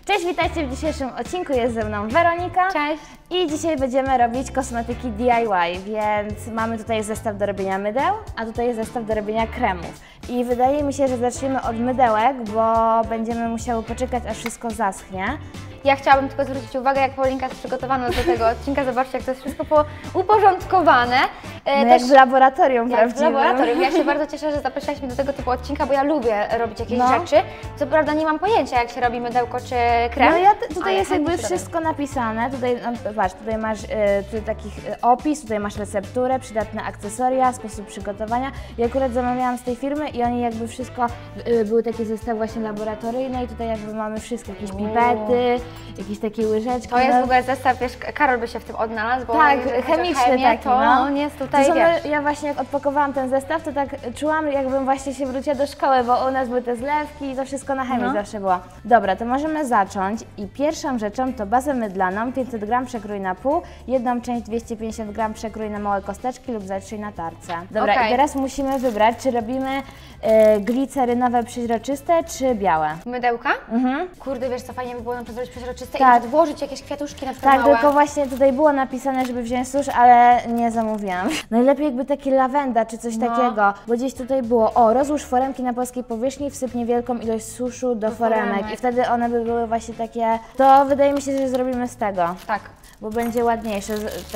Cześć, witajcie w dzisiejszym odcinku, jest ze mną Weronika. Cześć. I dzisiaj będziemy robić kosmetyki DIY, więc mamy tutaj zestaw do robienia mydeł, a tutaj jest zestaw do robienia kremów. I wydaje mi się, że zaczniemy od mydełek, bo będziemy musiały poczekać, aż wszystko zaschnie. Ja chciałabym tylko zwrócić uwagę, jak Paulinka jest przygotowana do tego odcinka. Zobaczcie, jak to jest wszystko uporządkowane. No jak w laboratorium prawdziwym. W laboratorium. Ja się bardzo cieszę, że zaprosiłaś mnie do tego typu odcinka, bo ja lubię robić jakieś rzeczy. Co prawda nie mam pojęcia, jak się robi mydełko czy krem. No tutaj jest jakby wszystko napisane. Tutaj, patrz, tutaj masz takich opis, tutaj masz recepturę, przydatne akcesoria, sposób przygotowania. Ja akurat zamawiałam z tej firmy i oni jakby wszystko, były takie zestawy właśnie laboratoryjne i tutaj jakby mamy wszystko, jakieś pipety, jakieś takie łyżeczki. To jest w ogóle zestaw, wiesz, Karol by się w tym odnalazł, bo tak, chemiczny taki, to on jest tutaj, wiesz. Ja właśnie jak odpakowałam ten zestaw, to tak czułam, jakbym właśnie się wróciła do szkoły, bo u nas były te zlewki i to wszystko na chemii zawsze było. Dobra, to możemy zacząć i pierwszą rzeczą to bazę mydlaną, 500 g przekrój na pół, jedną część 250 g przekrój na małe kosteczki lub zatrzyj na tarce. Dobra, i teraz musimy wybrać, czy robimy glicerynowe przeźroczyste, czy białe. Mydełka? Kurde, wiesz co, fajnie by było na przykład zrobić przeźroczyste i włożyć jakieś kwiatuszki na przykład Tak, małe. tylko właśnie tutaj było napisane, żeby wziąć susz, ale nie zamówiłam. Najlepiej jakby takie lawenda czy coś takiego, bo gdzieś tutaj było, rozłóż foremki na płaskiej powierzchni, wsyp niewielką ilość suszu do foremek i wtedy one by były właśnie takie, to wydaje mi się, że zrobimy z tego. Tak. Bo będzie ładniejsze,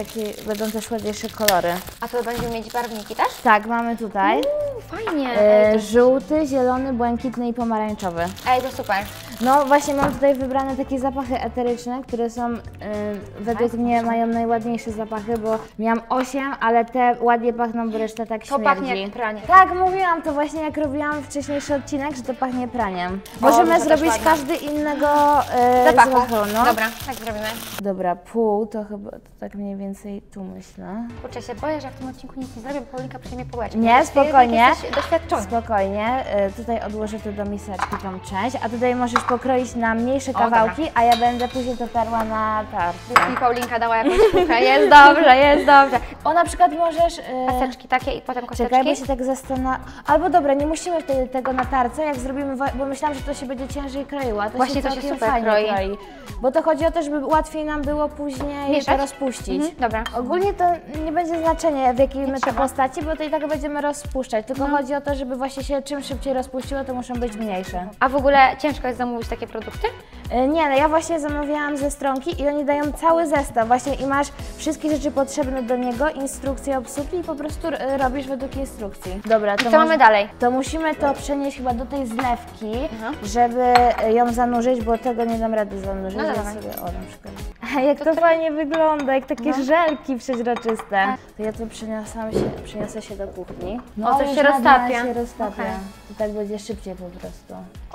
będą też ładniejsze kolory. A to będziemy mieć barwniki też? Tak, mamy tutaj. Fajnie. Żółty, zielony, błękitny i pomarańczowy. Ej, to super. No właśnie mam tutaj wybrane takie zapachy eteryczne, które są według mnie mają najładniejsze zapachy, bo miałam 8, ale te ładnie pachną, bo reszta tak śmierdzi. To pachnie jak pranie. Tak, mówiłam to właśnie jak robiłam wcześniejszy odcinek, że to pachnie praniem. Możemy zrobić każdy innego zapachu. No. Dobra, tak zrobimy. Dobra, pół to chyba to tak mniej więcej tu myślę. Kurczę, się boję, że w tym odcinku nic nie zrobię, bo Paulinka przyjmie połeczkę. Nie, spokojnie. Jesteś doświadczony. Spokojnie. Tutaj odłożę to do miseczki tą część, a tutaj możesz pokroić na mniejsze kawałki, a ja będę później to tarła na tarce. I Paulinka dała jakąś sztukę. Jest dobrze, jest dobrze. O, na przykład możesz... Paseczki takie i potem kosteczki. Czekaj, bo się tak zastanawiam. Albo dobra, nie musimy wtedy tego na tarce, jak zrobimy, bo myślałam, że to się będzie ciężej kroiło, a to właśnie się to się całkiem super fajnie kroi. Bo to chodzi o to, żeby łatwiej nam było później to rozpuścić. Dobra. Ogólnie to nie będzie znaczenia, w jakiej my to postaci, bo to i tak będziemy rozpuszczać, tylko chodzi o to, żeby właśnie się czym szybciej rozpuściło, to muszą być mniejsze. A w ogóle ciężko jest zamówić takie produkty? Nie, no ja właśnie zamawiałam ze Stronki i oni dają cały zestaw właśnie i masz wszystkie rzeczy potrzebne do niego, instrukcję obsługi i po prostu robisz według instrukcji. Dobra, to co mamy dalej? To musimy to przenieść chyba do tej zlewki, żeby ją zanurzyć, bo tego nie dam rady zanurzyć. No sobie, na przykład. Jak to fajnie wygląda, jak takie żelki przeźroczyste. To ja to przeniosę się do kuchni. No, to się roztapia. się roztapia. To tak będzie szybciej po prostu.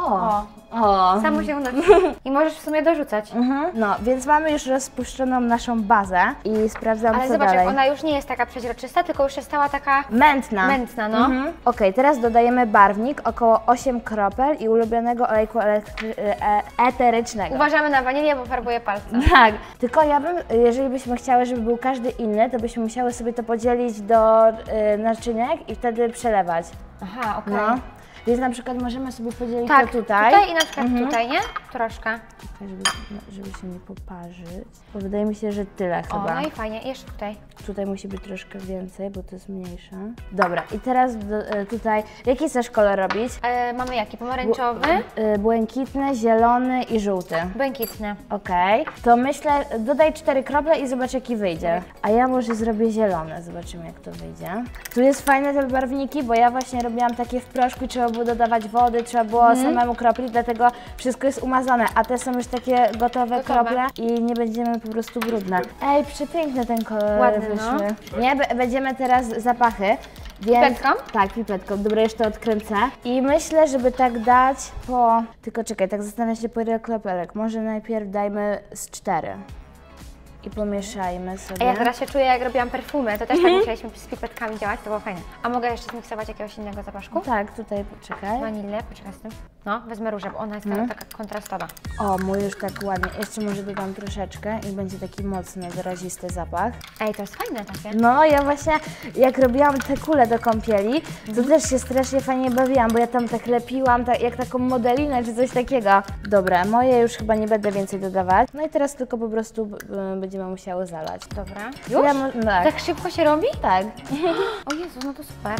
Samo się unosi. I możesz w sumie dorzucać. No, więc mamy już rozpuszczoną naszą bazę i sprawdzam, Ale co zobacz, dalej. jak ona już nie jest taka przeźroczysta, tylko już jest stała taka Mętna. no. Okej, teraz dodajemy barwnik, około 8 kropel i ulubionego olejku eterycznego. Uważamy na wanilię, bo farbuje palce. Tak, tylko ja bym, jeżeli byśmy chciały, żeby był każdy inny, to byśmy musiały sobie to podzielić do naczynek i wtedy przelewać. Aha, okej. No. Więc na przykład możemy sobie podzielić Tak, to tutaj. i na przykład tutaj, nie? Troszkę. Żeby się nie poparzyć. Bo wydaje mi się, że tyle chyba. No i fajnie. I jeszcze tutaj. Tutaj musi być troszkę więcej, bo to jest mniejsze. Dobra, i teraz tutaj, jaki chcesz kolor robić? Mamy jaki? Pomarańczowy? Błękitny, zielony i żółty. Błękitny. Okej, to myślę, dodaj 4 krople i zobacz jaki wyjdzie. A ja może zrobię zielone, zobaczymy jak to wyjdzie. Tu jest fajne te barwniki, bo ja właśnie robiłam takie w proszku, trzeba było dodawać wody, trzeba było samemu kroplić, dlatego wszystko jest umazane, a te są już takie gotowe krople i nie będziemy po prostu brudne. Ej, przepiękny ten kolor. Ładny, wyszły. Nie, będziemy teraz zapachy. Więc, pipetką? Tak, pipetką. Dobra, jeszcze odkręcę. I myślę, żeby tak dać po... Tylko czekaj, tak zastanawiam się po ile kropelek. Może najpierw dajmy z 4. i pomieszajmy A sobie. ja teraz się czuję, jak robiłam perfumy, to też tak musieliśmy z pipetkami działać, to było fajne. A mogę jeszcze zmiksować jakiegoś innego zapaszku? Tak, tutaj poczekaj. Wanilę, poczekaj z tym. No, wezmę różę, bo ona jest taka kontrastowa. O, mój już tak ładnie. Jeszcze może dodam troszeczkę i będzie taki mocny, wyrazisty zapach. Ej, to jest fajne takie. No, ja właśnie jak robiłam te kule do kąpieli, to też się strasznie fajnie bawiłam, bo ja tam tak lepiłam, tak, jak taką modelinę czy coś takiego. Dobra, moje już chyba nie będę więcej dodawać. No i teraz tylko po prostu będziemy musiały zalać. Dobra. Już? Ja tak. Tak szybko się robi? Tak. O Jezu, no to super.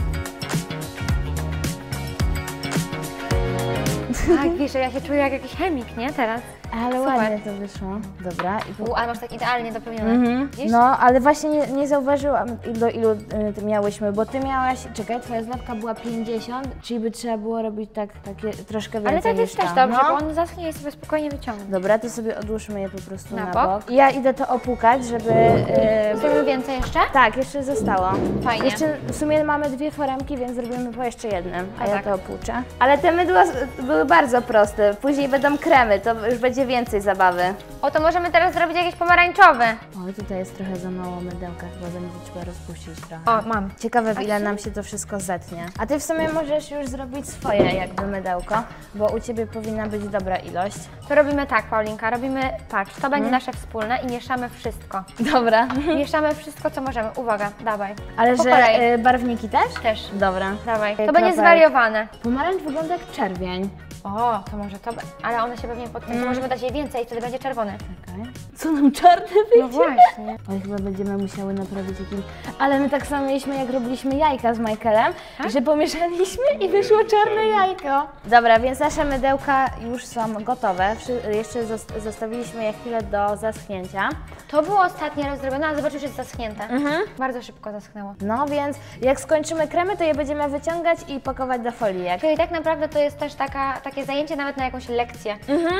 Tak, wiesz, ja się czuję jak jakiś chemik, nie? Teraz. Ale Super. ładnie to wyszło. Dobra. Ale masz tak idealnie dopełnione. Widzisz? No, ale właśnie nie zauważyłam, do ilu ty miałyśmy, bo ty miałaś, czekaj, twoja zlewka była 50, czyli by trzeba było robić takie troszkę więcej Ale tak niż jest też to. dobrze, No. bo on zaschnie i sobie spokojnie wyciągnie. Dobra, to sobie odłóżmy je po prostu Na na bok. bok. Ja idę to opłukać, żeby... Zrobimy więcej jeszcze? Tak, jeszcze zostało. Fajnie. Jeszcze w sumie mamy 2 foremki, więc zrobimy po jeszcze jednym, a A ja tak. to opłuczę. Ale te mydła były bardzo proste, później będą kremy, to już będzie więcej zabawy. O, to możemy teraz zrobić jakieś pomarańczowe. O, tutaj jest trochę za mało mydełka, chyba będzie trzeba rozpuścić trochę. O, mam. Ciekawe, w ile nam się to wszystko zetnie. A ty w sumie możesz już zrobić swoje jakby mydełko, bo u ciebie powinna być dobra ilość. To robimy tak, Paulinka, patrz, to będzie nasze wspólne i mieszamy wszystko. Dobra. Mieszamy wszystko, co możemy. Uwaga, dawaj. Ale Po że kolei. barwniki też? Też. Dobra. Dawaj. To Kropel. będzie zwariowane. Pomarańcz wygląda jak czerwień. O, to może to, ale one się pewnie pod tym, to możemy dać jej więcej i wtedy będzie czerwone. Czekaj. Co nam czarne wyjdzie? No właśnie. Oj, chyba będziemy musiały naprawić jakimś... Ale my tak samo mieliśmy, jak robiliśmy jajka z Michaelem, że pomieszaliśmy i wyszło czarne jajko. Dobra, więc nasze mydełka już są gotowe. Jeszcze zostawiliśmy je chwilę do zaschnięcia. To było ostatni raz zrobione, ale zobacz, już jest zaschnięte. Bardzo szybko zaschnęło. No więc jak skończymy kremy, to je będziemy wyciągać i pakować do foliek. Czyli tak naprawdę to jest też takie zajęcie nawet na jakąś lekcję.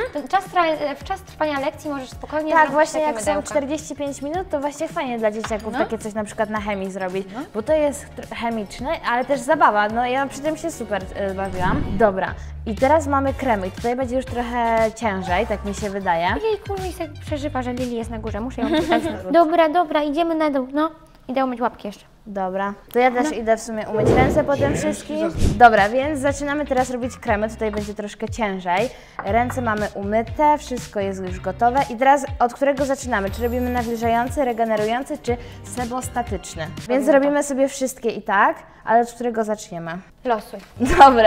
W czas trwania lekcji możesz spokojnie Tak, zrobić właśnie takie jak są mydełka. 45 minut, to właśnie fajnie dla dzieciaków takie coś na przykład na chemii zrobić, bo to jest chemiczne, ale też zabawa. No ja przy tym się super bawiłam. Dobra, i teraz mamy kremy i tutaj będzie już trochę ciężej, tak mi się wydaje. Jejku, mi się przeżywa, że Lili jest na górze, muszę ją pytać. Dobra, idziemy na dół, no. Idę umyć łapki jeszcze. Dobra, to ja też idę w sumie umyć ręce po tym wszystkim. Dobra, więc zaczynamy teraz robić kremy, tutaj będzie troszkę ciężej. Ręce mamy umyte, wszystko jest już gotowe i teraz od którego zaczynamy? Czy robimy nawilżający, regenerujący, czy sebostatyczny? Więc zrobimy sobie wszystkie i tak, ale od którego zaczniemy? Losuj. Dobra.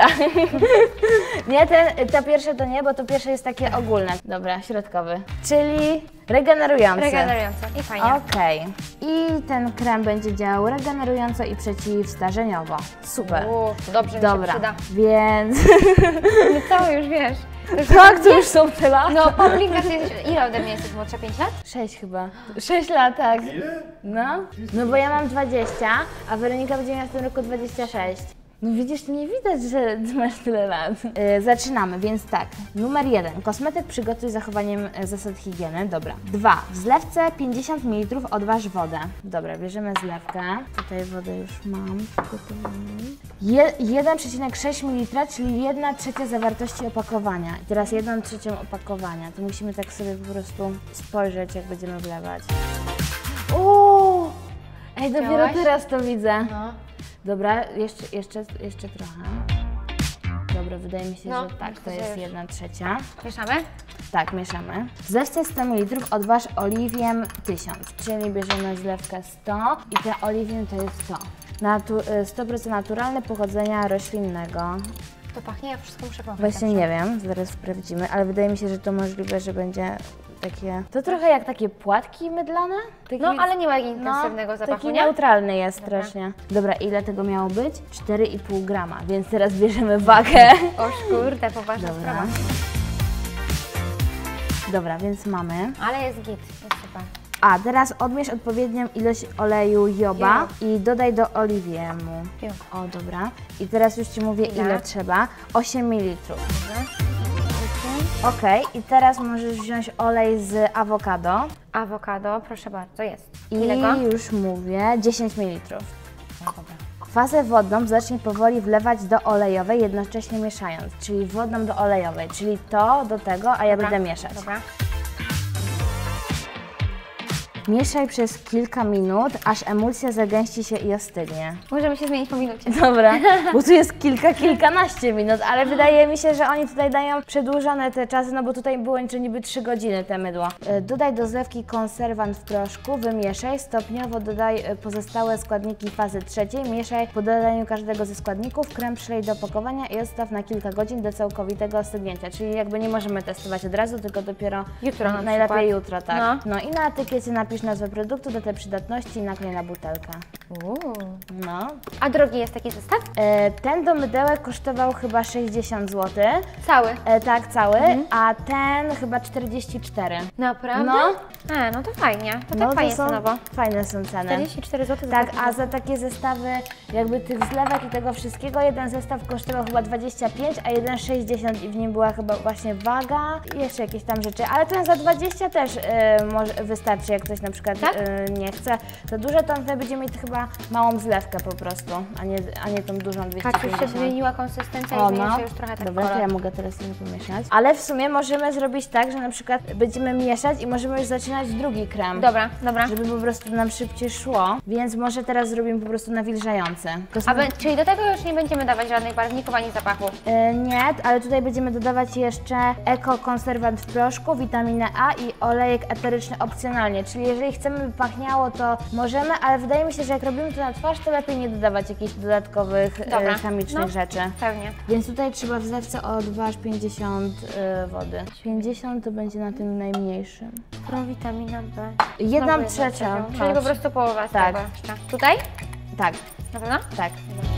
Nie, to pierwsze to nie, bo to pierwsze jest takie ogólne. Dobra, środkowy. Czyli regenerujący. Regenerujące i fajnie. Okej. I ten krem będzie działał regenerująco i przeciwstarzeniowo. Super. Dobrze mi się Dobra, przyda. więc... No co, już wiesz. Tak, to już są te lata. No, Paulinka, ty ile ode mnie jesteś młodsza? 5 lat? 6 chyba. 6 lat, tak. No. No bo ja mam 20, a Weronika będzie miała w tym roku 26. No widzisz, to nie widać, że ty masz tyle lat. Zaczynamy, więc tak. Numer 1. Kosmetyk przygotuj z zachowaniem zasad higieny. Dobra. 2. W zlewce 50 ml odważ wodę. Dobra, bierzemy zlewkę. Tutaj wodę już mam. 1,6 ml, czyli 1/3 zawartości opakowania. I teraz 1/3 opakowania. To musimy tak sobie po prostu spojrzeć, jak będziemy wlewać. O! Ej, dopiero Chciałaś? teraz to widzę. No. Dobra, jeszcze trochę. Dobra, wydaje mi się, No, że tak, to myślę, jest że już. 1/3. Mieszamy? Tak, mieszamy. W zlewce 100 ml odważ oliwiem 1000, czyli bierzemy zlewkę 100 i ten oliwiem to jest to. 100% naturalne pochodzenia roślinnego. To pachnie, ja wszystko muszę pomyśleć. Właśnie nie wiem, zaraz sprawdzimy, ale wydaje mi się, że to możliwe, że będzie takie... To trochę jak takie płatki mydlane? Taki... No, ale nie ma intensywnego zapachu, taki nie? neutralny jest strasznie. Dobra, ile tego miało być? 4,5 grama, więc teraz bierzemy wagę. O kurde, poważna Dobra. sprawa. Dobra, więc mamy. Ale jest git, jest super. A teraz odmierz odpowiednią ilość oleju joba i dodaj do oliwiemu. O, dobra. I teraz już Ci mówię, ile trzeba. 8 ml. Ok, i teraz możesz wziąć olej z awokado. Awokado, proszę bardzo, jest. I Ile go? już mówię, 10 ml. No, dobra. Fazę wodną zacznij powoli wlewać do olejowej, jednocześnie mieszając. Czyli wodną do olejowej, czyli to do tego, a ja będę mieszać. Dobra. Mieszaj przez kilka minut, aż emulsja zagęści się i ostygnie. Możemy się zmienić po minucie. Dobra, bo tu jest kilkanaście minut, ale wydaje mi się, że oni tutaj dają przedłużone te czasy, no bo tutaj było niby 3 godziny te mydło. Dodaj do zlewki konserwant w proszku, wymieszaj, stopniowo dodaj pozostałe składniki fazy trzeciej, mieszaj po dodaniu każdego ze składników, krem przylej do opakowania i odstaw na kilka godzin do całkowitego ostygnięcia, czyli jakby nie możemy testować od razu, tylko dopiero Jutro na najlepiej przykład. jutro, tak. No i na etykiecie napisz nazwę produktu, datę przydatności i naklej na butelkę. No. A drogi jest taki zestaw? Ten do mydełek kosztował chyba 60 zł. Cały. Tak, cały, a ten chyba 44. Naprawdę? No. No to fajnie. To No tak fajnie to są cenowo. fajne są ceny. 44 zł. Tak, a za takie zestawy jakby tych zlewek i tego wszystkiego, jeden zestaw kosztował chyba 25, a jeden 60 i w nim była chyba właśnie waga i jeszcze jakieś tam rzeczy, ale ten za 20 też może wystarczy, jak ktoś na przykład Tak? nie chce za dużo, to on wtedy będzie mieć chyba małą zlewkę po prostu, a nie tą dużą 250. Tak, już się zmieniła konsystencja i zmienia się już trochę tak Dobra, kolor. to ja mogę teraz sobie pomieszać. Ale w sumie możemy zrobić tak, że na przykład będziemy mieszać i możemy już zaczynać drugi krem. Dobra, dobra. Żeby po prostu nam szybciej szło, więc może teraz zrobimy po prostu nawilżający. Czyli do tego już nie będziemy dawać żadnych barwników ani zapachu. Nie, ale tutaj będziemy dodawać jeszcze eko-konserwant w proszku, witaminę A i olejek eteryczny opcjonalnie, czyli jeżeli chcemy, by pachniało, to możemy, ale wydaje mi się, że jak robimy to na twarz, to lepiej nie dodawać jakichś dodatkowych chemicznych rzeczy. Pewnie. Więc tutaj trzeba w zlewce o 2 aż 50 wody. 50 to będzie na tym najmniejszym. Prowitamina B. 1/3. Czyli po prostu połowa z Tak. tego jeszcze. Tutaj? Tak, Na pewno? tak.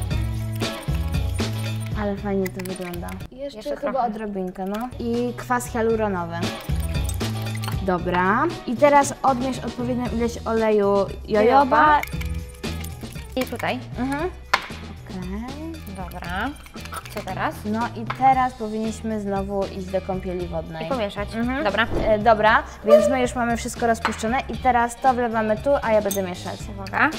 Ale fajnie to wygląda. Jeszcze chyba trochę. odrobinkę, no. I kwas hialuronowy. Dobra. I teraz odmierz odpowiednią ilość oleju jojoba. I tutaj. Mhm. Okej. Dobra. Co teraz? No i teraz powinniśmy znowu iść do kąpieli wodnej. I pomieszać. Mhm. Dobra. Dobra, więc my już mamy wszystko rozpuszczone i teraz to wlewamy tu, a ja będę mieszać. Uwaga.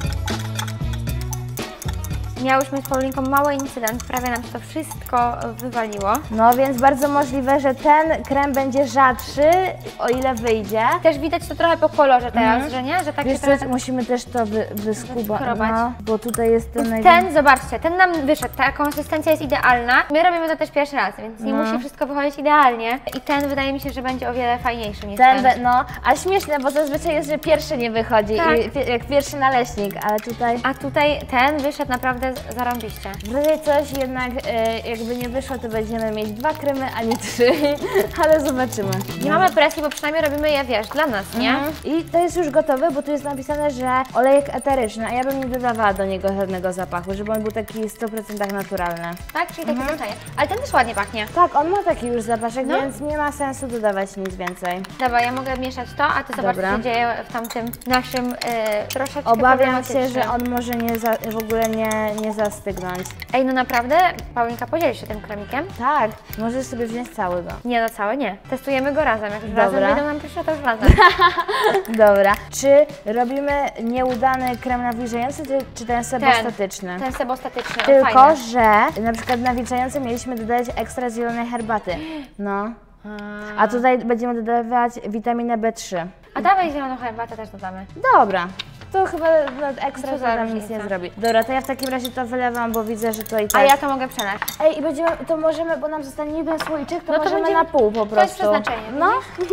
Miałyśmy z Paulinką mały incydent, prawie nam się to wszystko wywaliło. No więc bardzo możliwe, że ten krem będzie rzadszy, o ile wyjdzie. Też widać to trochę po kolorze teraz, że nie? Że tak Wiesz się co, trochę... musimy też to wyskubać, Skrobać. no, bo tutaj jest ten Ten, zobaczcie, ten nam wyszedł, ta konsystencja jest idealna. My robimy to też pierwszy raz, więc nie No. musi wszystko wychodzić idealnie. I ten wydaje mi się, że będzie o wiele fajniejszy niż ten. No, a śmieszne, bo zazwyczaj jest, że pierwszy nie wychodzi, Tak. jak pierwszy naleśnik, ale tutaj A tutaj ten wyszedł naprawdę zarąbiście. w razie coś jednak jakby nie wyszło, to będziemy mieć 2 kremy, a nie 3, ale zobaczymy. Nie mamy presji, bo przynajmniej robimy je, wiesz, dla nas, nie? I to jest już gotowe, bo tu jest napisane, że olejek eteryczny, a ja bym nie dodawała do niego żadnego zapachu, żeby on był taki 100% naturalny. Tak? Czyli taki zostaje. Ale ten też ładnie pachnie. Tak, on ma taki już zapaszek, No. więc nie ma sensu dodawać nic więcej. Dobra, ja mogę mieszać to, a ty zobacz, Dobra. co się dzieje w tamtym naszym troszeczkę Obawiam się, problematycznym. że on może w ogóle nie zastygnąć. Ej, no naprawdę, Paulinka, podzielisz się tym kremikiem? Tak, możesz sobie wziąć całego. Nie, no całe nie. Testujemy go razem. Jak już Dobra. razem wyjdą nam pierwsze, to już razem. Dobra. Czy robimy nieudany krem nawilżający, czy ten sebostatyczny? Ten sebostatyczny, Tylko, fajny. że na przykład nawilżający mieliśmy dodać ekstra zielonej herbaty. No. A tutaj będziemy dodawać witaminę B3. A dawaj zieloną herbatę też dodamy. Dobra. To chyba ekstra Co to za nam nic różnica? nie zrobi. Dobra, to ja w takim razie to wylewam, bo widzę, że to i A tak... ja to mogę przelać. Ej, i będziemy, to możemy, bo nam zostanie jeden słoiczek, to No to możemy będziemy- na pół po prostu. to jest przeznaczenie, No.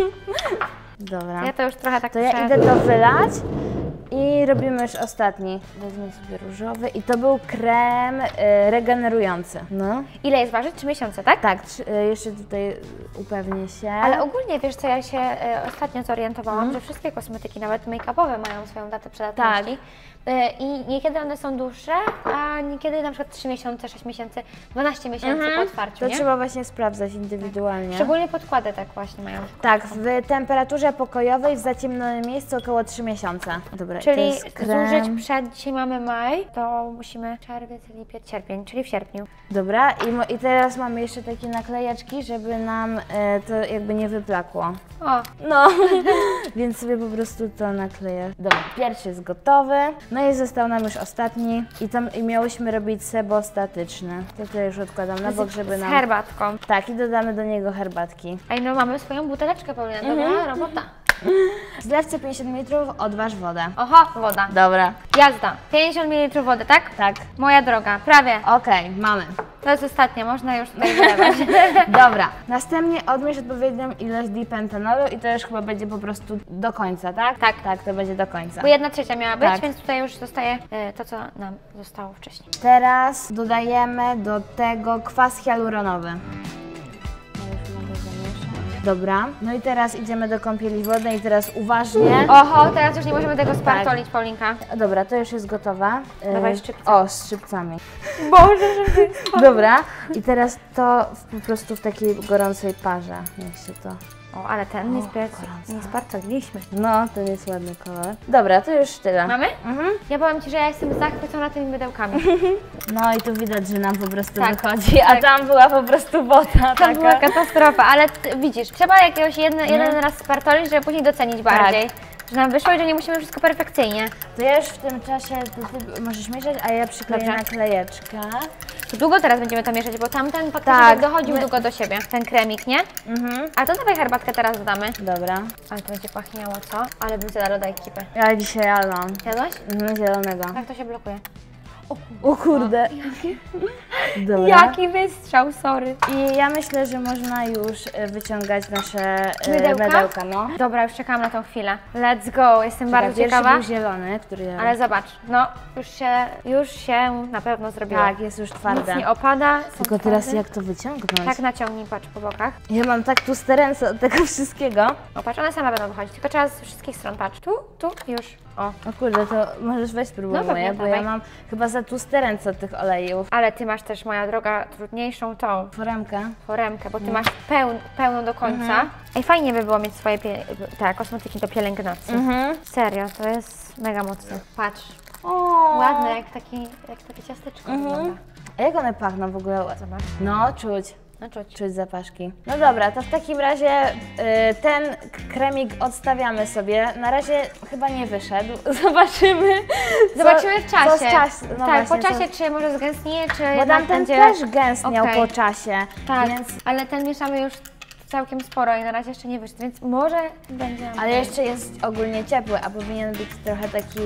Dobra. Ja to już trochę tak To ja prze- idę to wylać i robimy już ostatni. Wezmę sobie różowy i to był krem regenerujący. No. Ile jest ważyć? 3 miesiące, tak? Tak, jeszcze tutaj upewnię się. Ale ogólnie, wiesz co, ja się ostatnio zorientowałam, że wszystkie kosmetyki, nawet make-upowe, mają swoją datę przydatności. I niekiedy one są dłuższe, a niekiedy na przykład 3 miesiące, 6 miesięcy, 12 miesięcy po otwarciu, To nie? trzeba właśnie sprawdzać indywidualnie. Szczególnie podkłady tak właśnie mają. Tak, w temperaturze pokojowej w zaciemnionym miejscu około 3 miesiące. Dobra, to Czyli jest krem. zużyć przed, dzisiaj mamy maj, to musimy czerwiec, lipiec, sierpień, czyli w sierpniu. Dobra, i teraz mamy jeszcze takie naklejeczki, żeby nam to jakby nie wyplakło. O, No, więc sobie po prostu to nakleję. Dobra, pierwszy jest gotowy. No i został nam już ostatni. I miałyśmy robić sebostatyczny. To już odkładam na bok, żeby z nam... herbatką. Tak, i dodamy do niego herbatki. Ej, no mamy swoją buteleczkę, Paulina, dobra robota. W zlewce 50 ml odważ wodę. Oho, woda. Dobra. Jazda. 50 ml wody, tak? Tak. Moja droga, prawie. Okej, mamy. To jest ostatnia, można już tutaj wylewać. Dobra. Następnie odmierz odpowiednią ilość dipentanolu i to już chyba będzie po prostu do końca, tak? Tak. Tak, to będzie do końca. Bo 1/3 miała być, Tak. więc tutaj już zostaje to, co nam zostało wcześniej. Teraz dodajemy do tego kwas hialuronowy. Dobra, no i teraz idziemy do kąpieli wodnej i teraz uważnie. Oho, teraz już nie możemy tego spartolić, Paulinka. Dobra, to już jest gotowe. Dawaj szczypce. O, z szczypcami. Boże, żeby... Dobra, i teraz to po prostu w takiej gorącej parze. Niech się to... O, ale ten nie gorąco. spartoliliśmy. No, to jest ładny kolor. Dobra, to już tyle. Mamy? Mhm. Ja powiem Ci, że ja jestem zachwycona tymi mydełkami. No i tu widać, że nam po prostu Tak, wychodzi, a tak. tam była po prostu woda To była taka. katastrofa, ale widzisz, trzeba jakiegoś jeden raz spartolić, żeby później docenić bardziej. Że nam wyszło i że nie musimy wszystko perfekcyjnie. To ja już w tym czasie, ty możesz mieszać, a ja przykleję Dobrze. naklejeczkę. To długo teraz będziemy to mieszać, bo tamten faktycznie Tak, tak dochodził my- długo do siebie, ten kremik, nie? Mhm. A to dawaj herbatkę teraz dodamy. Dobra. Ale to będzie pachniało, co? Ale bym zjadła do ekipy. Ja dzisiaj jadłam. Jadłaś? Zielonego. Tak to się blokuje. O kurde. Dobra. Jaki wystrzał, sorry. I ja myślę, że można już wyciągać nasze Mydełka? no. Dobra, już czekam na tą chwilę. Let's go, jestem bardzo Pierwszy ciekawa. był zielony, który ja... Ale zobacz, no już się na pewno zrobiło. Tak, jest już twarde. Nic nie opada. są Tylko teraz twarde. jak to wyciągnąć? Tak naciągnij, patrz po bokach. Ja mam tak tłuste ręce od tego wszystkiego. O, patrz, one same będą wychodzić, tylko trzeba z wszystkich stron, patrz. Tu, już. O. O kurde, to możesz weź spróbuj No pewnie, moje, bo dawaj. ja mam chyba za tłuste ręce od tych olejów. Ale ty masz też, moja droga, trudniejszą tą Foremkę. foremkę, bo ty masz pełną do końca. Mhm. Ej, fajnie by było mieć swoje te kosmetyki do pielęgnacji. Serio, to jest mega mocne. Patrz, O, ładne, jak takie ciasteczko wygląda. A jak one pachną w ogóle? Zobacz, No, czuć. no czuć. Czuć zapaszki. No dobra, to w takim razie ten kremik odstawiamy sobie. Na razie chyba nie wyszedł. Zobaczymy. Zobaczymy w czasie. Co z czas, no tak, właśnie, po czasie, czy może zgęstnieje, czy Bo jednak tamten będzie... też gęstniał Okej. po czasie. Tak, Więc, ale ten mieszamy już całkiem sporo i na razie jeszcze nie wyszedł, więc może będzie... ale jeszcze jest ogólnie ciepły, a powinien być trochę taki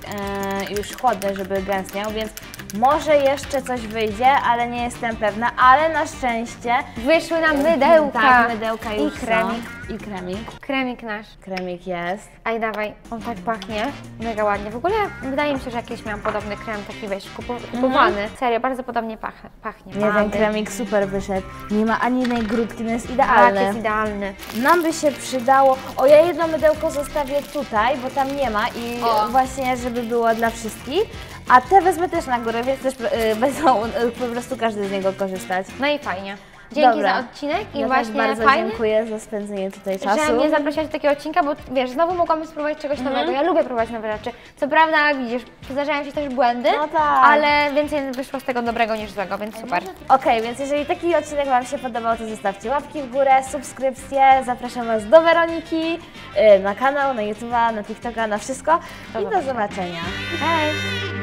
już chłodny, żeby gęstniał, więc może jeszcze coś wyjdzie, ale nie jestem pewna, ale na szczęście Wyszły nam mydełka. Tak, mydełka I już kremik. są. I kremik. Kremik nasz. Kremik jest. Aj, dawaj, on tak pachnie, mega ładnie. W ogóle wydaje mi się, że jakiś miałam podobny krem, taki wiesz, kupowany. Serio, bardzo podobnie pachnie. Nie, ten Ładny. kremik super wyszedł. Nie ma ani jednej grudki, no jest Tak, idealny. jest idealny. Nam by się przydało. O, ja jedno mydełko zostawię tutaj, bo tam nie ma i O. właśnie, żeby było dla wszystkich. A te wezmę też na górę, więc też będą po prostu każdy z niego korzystać. No i fajnie. Dzięki Dobra. za odcinek i Ja właśnie też bardzo fajny, dziękuję za spędzenie tutaj czasu. że mnie zaprosiłaś do takiego odcinka, bo wiesz, znowu mogłam spróbować czegoś nowego. Ja lubię próbować nowe rzeczy. Co prawda, widzisz, zdarzają się też błędy, No tak. ale więcej wyszło z tego dobrego niż złego, więc super. Okej, więc jeżeli taki odcinek Wam się podobał, to zostawcie łapki w górę, subskrypcję. Zapraszam Was do Weroniki, na kanał, na YouTube'a, na TikToka, na wszystko. I do zobaczenia. Cześć!